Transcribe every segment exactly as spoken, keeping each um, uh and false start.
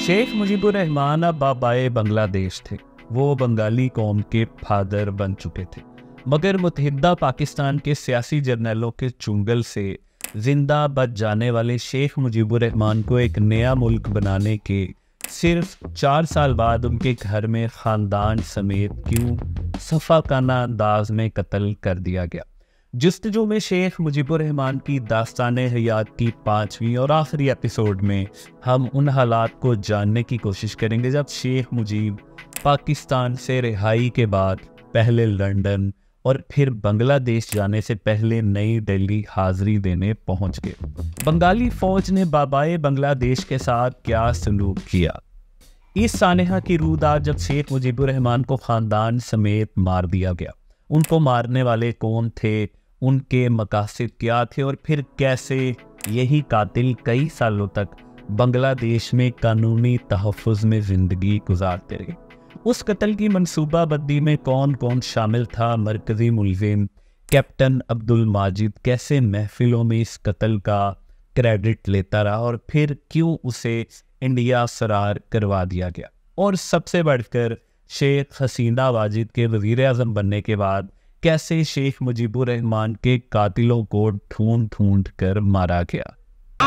शेख मुजीबुर रहमान अब बाबाए बांग्लादेश थे। वो बंगाली कौम के फादर बन चुके थे, मगर मुत्तहिदा पाकिस्तान के सियासी जर्नलों के चुंगल से जिंदा बच जाने वाले शेख मुजीबुर रहमान को एक नया मुल्क बनाने के सिर्फ चार साल बाद उनके घर में ख़ानदान समेत क्यों सफ़ाकाना अंदाज में कत्ल कर दिया गया। जुस्तजू में शेख मुजीबुर रहमान की दास्ताने हयात की पाँचवीं और आखिरी एपिसोड में हम उन हालात को जानने की कोशिश करेंगे जब शेख मुजीब पाकिस्तान से रिहाई के बाद पहले लंदन और फिर बांग्लादेश जाने से पहले नई दिल्ली हाजिरी देने पहुंच गए। बंगाली फौज ने बाबाए बांग्लादेश के साथ क्या सलूक किया, इस सानेहा की रूदार जब शेख मुजीबुर रहमान को ख़ानदान समेत मार दिया गया। उनको मारने वाले कौन थे, उनके मकासद क्या थे और फिर कैसे यही कातिल कई सालों तक बांग्लादेश में कानूनी तहफ़्फ़ुज़ में ज़िंदगी गुजारते रहे। उस कत्ल की मंसूबाबंदी में कौन कौन शामिल था, मरकज़ी मुलज़िम कैप्टन अब्दुल माजिद कैसे महफिलों में इस कत्ल का क्रेडिट लेता रहा और फिर क्यों उसे इंडिया फरार करवा दिया गया। और सबसे बढ़कर शेख हसीना वाजिद के वज़ीर आज़म बनने के बाद कैसे शेख मुजीबुर रहमान के कातिलों को ढूंढ ढूंढ कर मारा गया।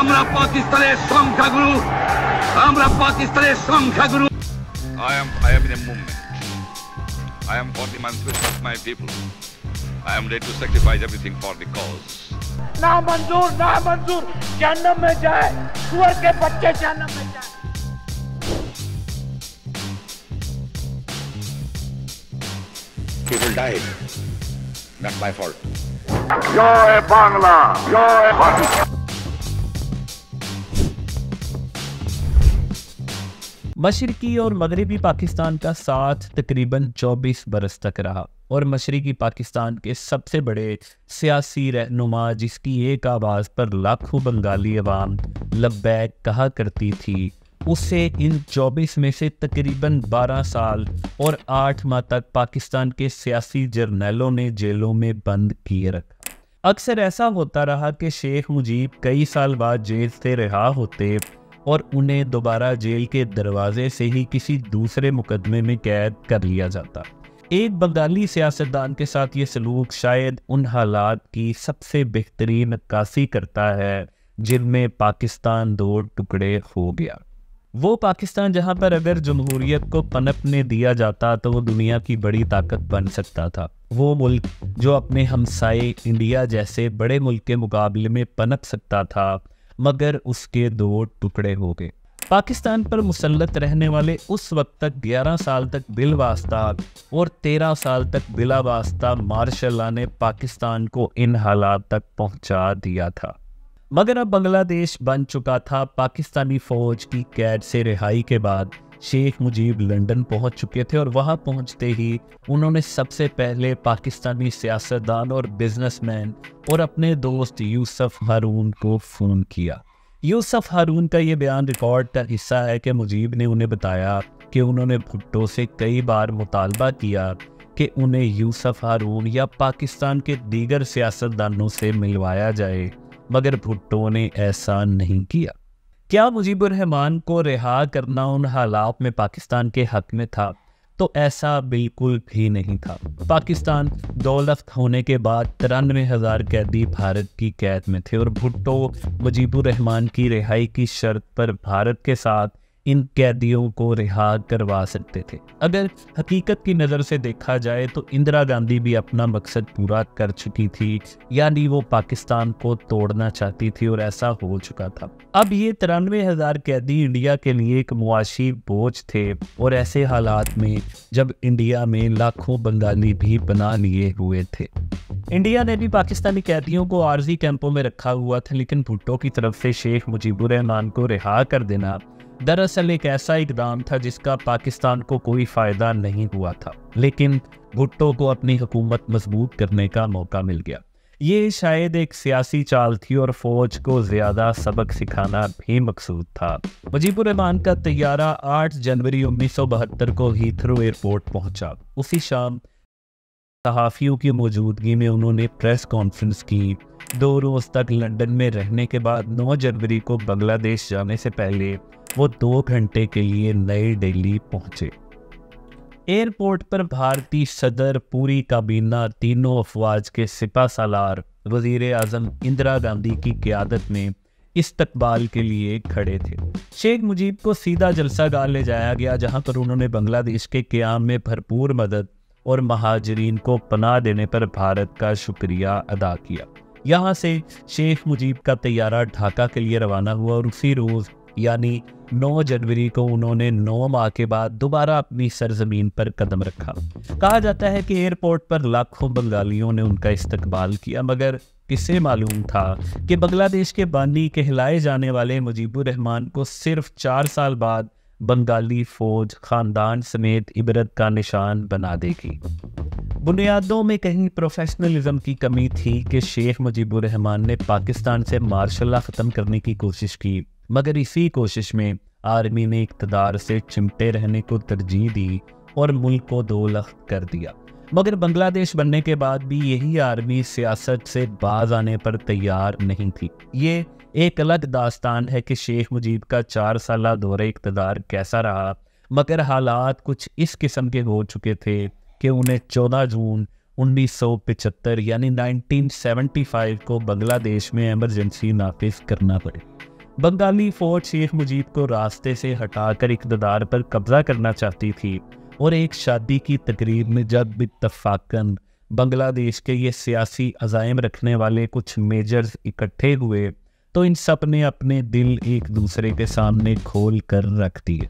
I am, I am in a movement. I am for the emancipation of my people. I am ready to sacrifice everything for the cause. ना मंजूर, ना मंजूर, जहन्नम में जाए, सुअर के बच्चे जहन्नम में जाए। People died. Not my fault. Joy Bangla, Joy Bangla. मशरकी और मगरबी पाकिस्तान का साथ तकरीबन चौबीस बरस तक रहा और मशरकी पाकिस्तान के सबसे बड़े सियासी रहनुमा जिसकी एक आवाज़ पर लाखों बंगाली अवाम लब्बैक कहा करती थी, उसे इन चौबीस में से तकरीबन बारह साल और आठ माह तक पाकिस्तान के सियासी जर्नलों ने जेलों में बंद किए रखा। अक्सर ऐसा होता रहा कि शेख मुजीब कई साल बाद जेल से रिहा होते और उन्हें दोबारा जेल के दरवाजे से ही किसी दूसरे मुकदमे में कैद कर लिया जाता। एक बंगाली सियासतदान के साथ ये सलूक शायद उन हालात की सबसे बेहतरीन नक्काशी करता है जिनमें पाकिस्तान दो टुकड़े हो गया। वो पाकिस्तान जहां पर अगर जमहूरियत को पनपने दिया जाता तो वो दुनिया की बड़ी ताकत बन सकता था। वो मुल्क जो अपने हमसाए इंडिया जैसे बड़े मुल्क के मुकाबले में पनप सकता था, मगर उसके दो टुकड़े हो गए। पाकिस्तान पर मुसल्लत रहने वाले उस वक्त तक ग्यारह साल तक बिलवास्ता और तेरह साल तक बिला वास्ता मार्शल लॉ ने पाकिस्तान को इन हालात तक पहुंचा दिया था। मगर अब बांग्लादेश बन चुका था। पाकिस्तानी फौज की कैद से रिहाई के बाद शेख मुजीब लंदन पहुंच चुके थे और वहां पहुंचते ही उन्होंने सबसे पहले पाकिस्तानी सियासतदान और बिजनेसमैन और अपने दोस्त यूसुफ हारून को फ़ोन किया। यूसुफ हारून का ये बयान रिकॉर्ड का हिस्सा है कि मुजीब ने उन्हें बताया कि उन्होंने भुट्टो से कई बार मुतालबा किया कि उन्हें यूसुफ हारून या पाकिस्तान के दीगर सियासतदानों से मिलवाया जाए, मगर भुट्टो ने ऐसा नहीं किया। क्या मुजीबुर रहमान को रिहा करना उन हालात में पाकिस्तान के हक में था? तो ऐसा बिल्कुल भी नहीं था। पाकिस्तान दौलत होने के बाद तिरानवे हज़ार कैदी भारत की कैद में थे और भुट्टो मुजीबुर रहमान की रिहाई की शर्त पर भारत के साथ इन कैदियों को रिहा करवा सकते थे। अगर हकीकत की नज़र से देखा जाए तो इंदिरा गांधी भी अपना मकसद पूरा कर चुकी थी, यानी वो पाकिस्तान को तोड़ना चाहती थी और ऐसा हो चुका था। अब ये तिरानवे हज़ार कैदी इंडिया के लिए एक मुआशी बोझ थे और ऐसे हालात में जब इंडिया में लाखों बंगाली भी बना लिए हुए थे। इंडिया ने भी पाकिस्तानी कैदियों को आर्जी कैंपों में रखा हुआ था, लेकिन भुट्टो की तरफ से शेख मुजीबुर रहमान को रिहा कर देना दरअसल एक ऐसा इकदाम था जिसका पाकिस्तान को कोई फ़ायदा नहीं हुआ था, लेकिन भुट्टो को अपनी हुकूमत मजबूत करने का मौका मिल गया। ये शायद एक सियासी चाल थी और फौज को ज़्यादा सबक सिखाना भी मकसूद था। मुजीबुर रहमान का तैयारा आठ जनवरी उन्नीस सौ बहत्तर को हीथ्रो एयरपोर्ट पहुंचा। उसी शाम सहाफ़ियों की मौजूदगी में उन्होंने प्रेस कॉन्फ्रेंस की। दो रोज़ तक लंदन में रहने के बाद नौ जनवरी को बांग्लादेश जाने से पहले वो दो घंटे के लिए नई दिल्ली पहुंचे। एयरपोर्ट पर भारतीय सदर, पूरी काबीना, तीनों अफवाज के सिपा सालार वजीर आजम इंदिरा गांधी की क़यादत में इस्तकबाल के लिए खड़े थे। शेख मुजीब को सीधा जलसागाह ले जाया गया, जहां पर उन्होंने बांग्लादेश के क़याम में भरपूर मदद और महाजरीन को पनाह देने पर भारत का शुक्रिया अदा किया। यहाँ से शेख मुजीब का तैयारा ढाका के लिए रवाना हुआ और उसी रोज़ यानी नौ जनवरी को उन्होंने नौ माह के बाद दोबारा अपनी सरजमीन पर कदम रखा। कहा जाता है कि एयरपोर्ट पर लाखों बंगालियों ने उनका इस्तकबाल किया, मगर किसे मालूम था कि बांग्लादेश के बानी कहलाए जाने वाले मुजीबुर रहमान को सिर्फ चार साल बाद बंगाली फौज खानदान समेत इबरत का निशान बना देगी। बुनियादों में कहीं प्रोफेशनलिज्म की कमी थी कि शेख मुजीबुर रहमान ने पाकिस्तान से मार्शल लॉ ख़त्म करने की कोशिश की, मगर इसी कोशिश में आर्मी ने इक़्तिदार से चिमटे रहने को तरजीह दी और मुल्क को दो लख्त कर दिया। मगर बांग्लादेश बनने के बाद भी यही आर्मी सियासत से बाज आने पर तैयार नहीं थी। ये एक अलग दास्तान है कि शेख मुजीब का चार साला दौरे इक़्तिदार कैसा रहा, मगर हालात कुछ इस किस्म के हो चुके थे कि उन्हें चौदह जून उन्नीस सौ पचहत्तर यानी उन्नीस सौ पचहत्तर को बांग्लादेश में इमरजेंसी नाफिज करना पड़े। बंगाली फौज शेख मुजीब को रास्ते से हटाकर इक़्तिदार पर कब्जा करना चाहती थी और एक शादी की तकरीब में जब इत्तफाकन बांग्लादेश के ये सियासी अज़ाइम रखने वाले कुछ मेजर्स इकट्ठे हुए तो इन सब ने अपने दिल एक दूसरे के सामने खोल कर रख दिए।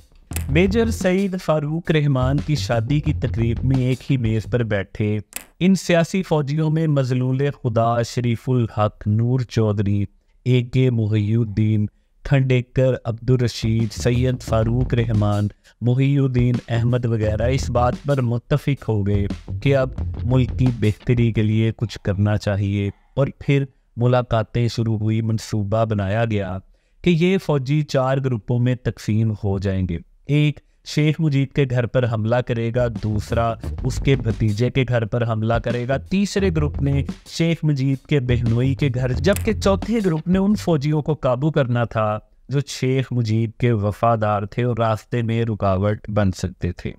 मेजर सईद फारूक रहमान की शादी की तकरीब में एक ही मेज़ पर बैठे इन सियासी फौजियों में मजलूल खुदा शरीफुल हक नूर चौधरी, ए के मुहियुद्दीन, खंडेकर अब्दुल रशीद, सैयद फारूक रहमान, मुहियुद्दीन अहमद वगैरह इस बात पर मुत्तफिक हो गए कि अब मुल्क की बेहतरी के लिए कुछ करना चाहिए। और फिर मुलाकातें शुरू हुई। मंसूबा बनाया गया कि ये फौजी चार ग्रुपों में तकसीम हो जाएंगे। एक शेख मुजीब के घर पर हमला करेगा, दूसरा उसके भतीजे के घर पर हमला करेगा, तीसरे ग्रुप ने शेख मुजीब के बहनोई के घर, जबकि चौथे ग्रुप ने उन फौजियों को काबू करना था जो शेख मुजीब के वफादार थे और रास्ते में रुकावट बन सकते थे।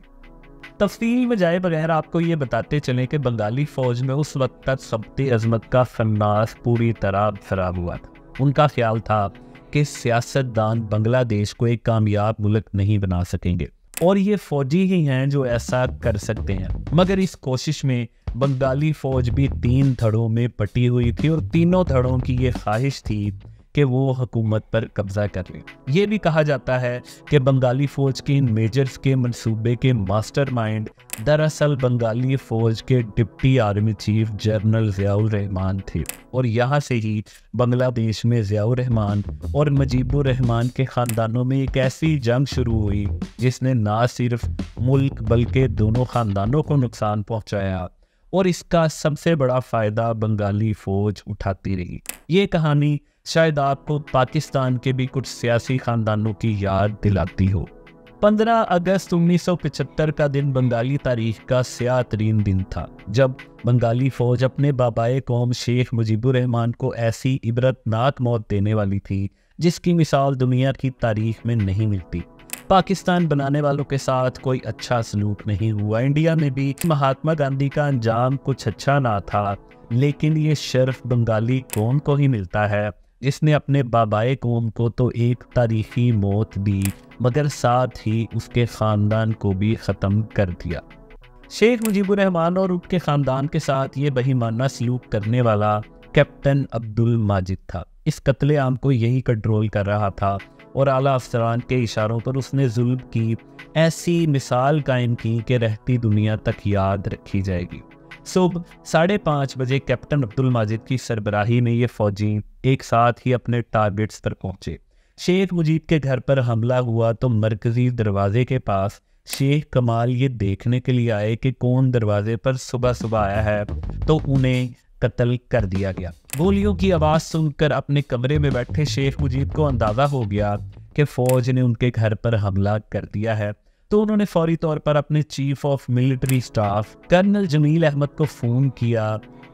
तफसील में जाए बगैर आपको ये बताते चलें कि बंगाली फौज में उस वक्त तक सबते अजमत का फन्नास पूरी तरह खराब हुआ था। उनका ख्याल था कि सियासतदान बांग्लादेश को एक कामयाब मुल्क नहीं बना सकेंगे और ये फौजी ही हैं जो ऐसा कर सकते हैं। मगर इस कोशिश में बंगाली फौज भी तीन धड़ों में बटी हुई थी और तीनों धड़ों की ये ख्वाहिश थी कि वो हुकूमत पर कब्जा कर लें। ये भी कहा जाता है कि बंगाली फौज के इन मेजर्स के मंसूबे के मास्टरमाइंड दरअसल बंगाली फौज के deputy army chief general Ziaur Rahman थे और यहाँ से ही बांग्लादेश में ज़ियाउर रहमान और मुजीबुर रहमान के ख़ानदानों में एक ऐसी जंग शुरू हुई जिसने ना सिर्फ मुल्क बल्कि दोनों ख़ानदानों को नुकसान पहुँचाया और इसका सबसे बड़ा फ़ायदा बंगाली फ़ौज उठाती रही। ये कहानी शायद आपको पाकिस्तान के भी कुछ सियासी खानदानों की याद दिलाती हो। पंद्रह अगस्त उन्नीस सौ पचहत्तर का दिन बंगाली तारीख का स्याह तरीन दिन था, जब बंगाली फौज अपने बाबाए कौम शेख मुजीबुर रहमान को ऐसी इबरतनाक मौत देने वाली थी जिसकी मिसाल दुनिया की तारीख में नहीं मिलती। पाकिस्तान बनाने वालों के साथ कोई अच्छा सलूक नहीं हुआ। इंडिया में भी महात्मा गांधी का अंजाम कुछ अच्छा ना था, लेकिन ये शर्फ बंगाली कौम को ही मिलता है जिसने अपने बाबाए कौम को तो एक तारीखी मौत दी मगर साथ ही उसके ख़ानदान को भी ख़त्म कर दिया। शेख मुजीबुर रहमान और उनके ख़ानदान के साथ ये बेईमाना सलूक करने वाला कैप्टन अब्दुल माजिद था। इस कत्लेआम को यही कंट्रोल कर रहा था और आला अफसरान के इशारों पर उसने जुल्म की ऐसी मिसाल कायम की कि रहती दुनिया तक याद रखी जाएगी। सुबह साढ़े पाँच बजे कैप्टन अब्दुल माजिद की सरबराही में ये फौजी एक साथ ही अपने टारगेट्स पर पहुंचे। शेख मुजीब के घर पर हमला हुआ तो मरकजी दरवाजे के पास शेख कमाल ये देखने के लिए आए कि कौन दरवाजे पर सुबह सुबह आया है, तो उन्हें कत्ल कर दिया गया। गोलियों की आवाज़ सुनकर अपने कमरे में बैठे शेख मुजीब को अंदाज़ा हो गया कि फ़ौज ने उनके घर पर हमला कर दिया है, तो उन्होंने फौरी तौर पर अपने chief of military staff colonel Jamil Ahmed को फ़ोन किया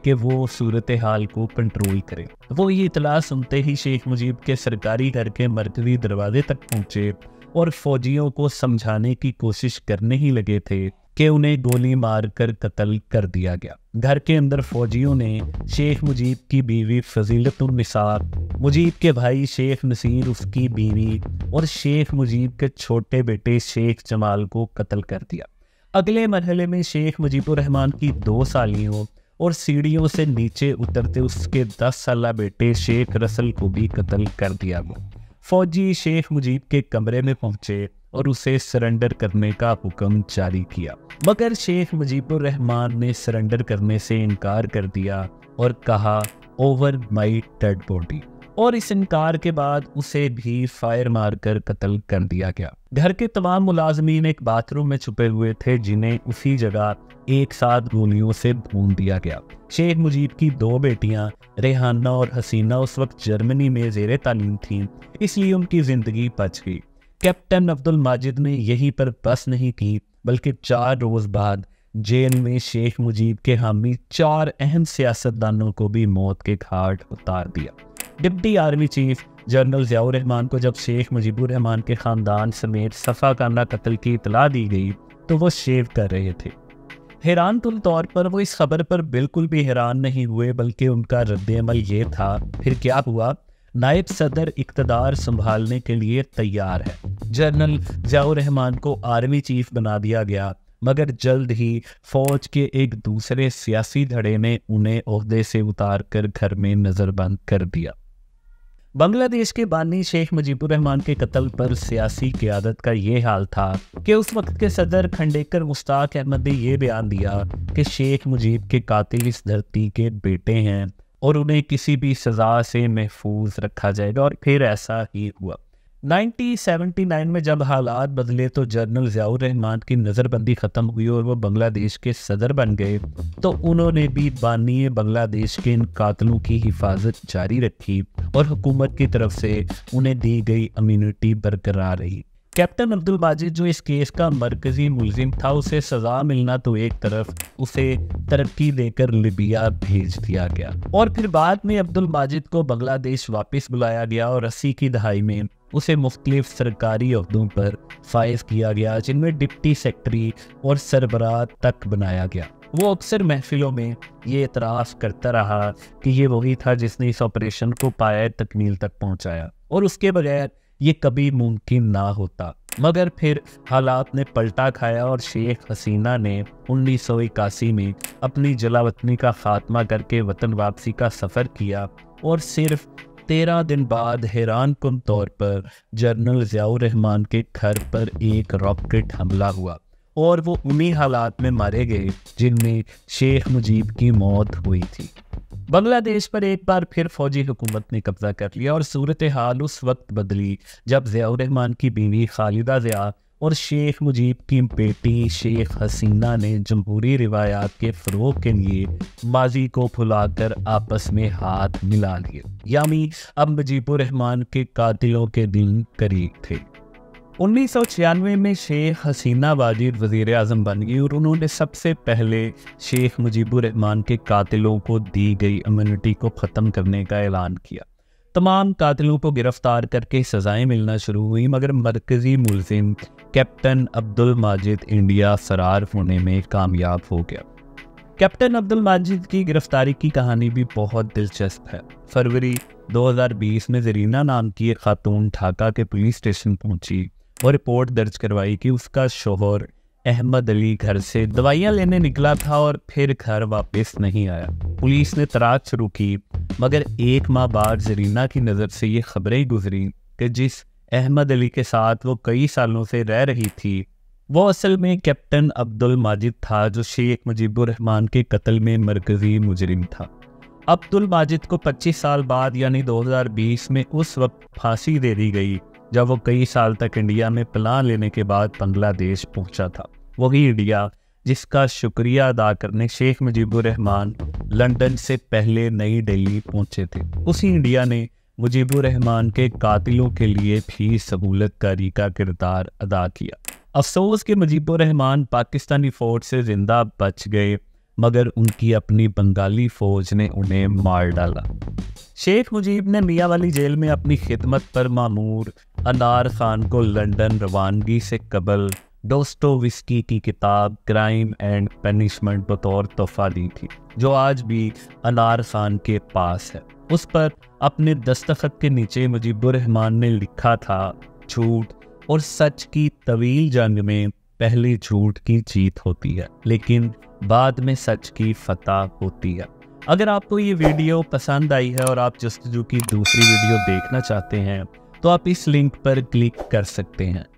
कि वो सूरत हाल को कंट्रोल करे। वो ये इतला सुनते ही शेख मुजीब के सरकारी घर के मरकजी दरवाजे तक पहुंचे और फौजियों को समझाने की कोशिश करने ही लगे थे कि उन्हें गोली मारकर कत्ल कर दिया गया। घर के अंदर फौजियों ने शेख मुजीब की बीवी फजीलतुन्निसा, मुजीब के भाई शेख नसीर, उसकी बीवी और शेख मुजीब के छोटे बेटे शेख जमाल को कत्ल कर दिया। अगले मरहले में शेख मुजीबुर रहमान की दो सालियों और सीढ़ियों से नीचे उतरते उसके दस साला बेटे शेख रसल को भी कत्ल कर दिया गया। फौजी शेख मुजीब के कमरे में पहुंचे और उसे सरेंडर करने का हुक्म जारी किया, मगर शेख मुजीबुर रहमान ने सरेंडर करने से इनकार कर दिया और कहा ओवर माई डेड बॉडी, और इस इनकार के बाद उसे भी फायर मारकर कत्ल कर दिया गया। घर के तमाम मुलाजमीन एक बाथरूम में छुपे हुए थे जिन्हें उसी जगह एक साथ गोलियों से भून दिया गया। शेख मुजीब की दो बेटियां रेहाना और हसीना उस वक्त जर्मनी में ज़ेरे तालीम थीं, इसलिए उनकी जिंदगी बच गई। कैप्टन अब्दुल माजिद ने यहीं पर बस नहीं की, बल्कि चार रोज बाद जेल में शेख मुजीब के हामी चार अहम सियासतदानों को भी मौत के घाट उतार दिया। Deputy army chief general Ziaur Rahman को जब शेख मुजीबुर रहमान के ख़ानदान समेत सफ़ा खाना कत्ल की इतला दी गई तो वो शेव कर रहे थे। हैरान कुन तौर पर वो इस खबर पर बिल्कुल भी हैरान नहीं हुए, बल्कि उनका रद्द-ए-अमल ये था। फिर क्या हुआ? नायब सदर इक़्तिदार संभालने के लिए तैयार है। जनरल ज़ियाउर रहमान को आर्मी चीफ बना दिया गया, मगर जल्द ही फौज के एक दूसरे सियासी धड़े ने उन्हें ओहदे से उतार कर घर में नज़रबंद कर दिया। बांग्लादेश के बानी शेख मुजीबुर रहमान के कत्ल पर सियासी क़यादत का ये हाल था कि उस वक्त के सदर खंडेकर मुश्ताक अहमद ने यह बयान दिया कि शेख मुजीब के कातिल इस धरती के बेटे हैं और उन्हें किसी भी सज़ा से महफूज रखा जाएगा, और फिर ऐसा ही हुआ। उन्नीस सौ उन्यासी में जब हालात बदले तो जनरल ज़ियाउर रहमान की नज़रबंदी ख़त्म हुई और वो बांग्लादेश के सदर बन गए, तो उन्होंने भी बानी बांग्लादेश के इन कातलों की हिफाजत जारी रखी और हुकूमत की तरफ से उन्हें दी गई इम्यूनिटी बरकरार रही। कैप्टन अब्दुल माजिद जो इस केस का मरकजी मुलजिम था, उसे सज़ा मिलना तो एक तरफ, उसे तरक्की देकर लिबिया भेज दिया गया और फिर बाद में अब्दुल माजिद को बांग्लादेश वापस बुलाया गया और अस्सी की दहाई में उसे मुख्तलिफ सरकारी ओहदों पर फाइज किया गया, जिनमें डिप्टी सेक्रेटरी और सरबराह तक बनाया गया। वो अक्सर महफिलों में ये एतराफ़ करता रहा कि ये वही था जिसने इस ऑपरेशन को पाए तकमील तक पहुंचाया और उसके बगैर ये कभी मुमकिन ना होता। मगर फिर हालात ने पलटा खाया और शेख हसीना ने उन्नीस सौ इक्यासी में अपनी जलावतनी का खात्मा करके वतन वापसी का सफ़र किया और सिर्फ तेरह दिन बाद हैरान कुन तौर पर जनरल ज़ियाउर रहमान के घर पर एक रॉकेट हमला हुआ और वो उन्हीं हालात में मारे गए जिनमें शेख मुजीब की मौत हुई थी। बांग्लादेश पर एक बार फिर फौजी हुकूमत ने कब्जा कर लिया और सूरत हाल उस वक्त बदली जब ज़ियाउर रहमान की बीवी खालिदा ज़िया और शेख मुजीब की बेटी शेख हसीना ने जमहूरी रिवायात के फ़रोग़ के लिए माजी को भुलाकर आपस में हाथ मिला लिए, यानी अब मुजीबुर रहमान के कातिलों के दिन करीब थे। उन्नीस सौ छियानवे में शेख हसीना वाजिद वज़ीर आज़म बन गई और उन्होंने सबसे पहले शेख मुजीबुर रहमान के कातिलों को दी गई इम्यूनिटी को ख़त्म करने का ऐलान किया। तमाम कातिलों को गिरफ्तार करके सज़ाएं मिलना शुरू हुई, मगर मरकज़ी मुलजिम कैप्टन अब्दुल माजिद इंडिया फरार होने में कामयाब हो गया। कैप्टन अब्दुल माजिद की गिरफ्तारी की कहानी भी बहुत दिलचस्प है। फरवरी दो हज़ार बीस में ज़रीना नाम की एक खातून ढाका के पुलिस स्टेशन पहुंची और रिपोर्ट दर्ज करवाई कि उसका शोहर अहमद अली घर से दवाइयाँ लेने निकला था और फिर घर वापस नहीं आया। पुलिस ने तलाश शुरू की, मगर एक माह बाद ज़रीना की नज़र से ये खबरें गुजरी कि जिस अहमद अली के साथ वो कई सालों से रह रही थी वो असल में कैप्टन अब्दुल माजिद था, जो शेख मुजीबुर रहमान के कत्ल में मरकज़ी मुजरिम था। अब्दुल माजिद को पच्चीस साल बाद यानी दो हज़ार बीस में उस वक्त फांसी दे दी गई जब वो कई साल तक इंडिया में पनाह लेने के बाद बांग्लादेश पहुंचा था। वही इंडिया जिसका शुक्रिया अदा करने शेख मुजीबुर रहमान लंदन से पहले नई दिल्ली पहुंचे थे। उसी इंडिया ने मुजीबुर रहमान के कातिलों के लिए भी सहूलतकारी का किरदार अदा किया। अफसोस कि मुजीबुर रहमान पाकिस्तानी फौज से जिंदा बच गए, मगर उनकी अपनी बंगाली फौज ने उन्हें मार डाला। शेख मुजीब ने मियाँ वाली जेल में अपनी खिदमत पर मामूर अनार खान को लंदन रवानगी से कबल डोस्टोवस्की की किताब क्राइम एंड पनिशमेंट बतौर तोहफा दी थी, जो आज भी अनार खान के पास है। उस पर अपने दस्तखत के नीचे मुजीबुर रहमान ने लिखा था, झूठ और सच की तवील जंग में पहले झूठ की जीत होती है, लेकिन बाद में सच की फतह होती है। अगर आपको ये वीडियो पसंद आई है और आप जस्तजू की दूसरी वीडियो देखना चाहते हैं तो आप इस लिंक पर क्लिक कर सकते हैं।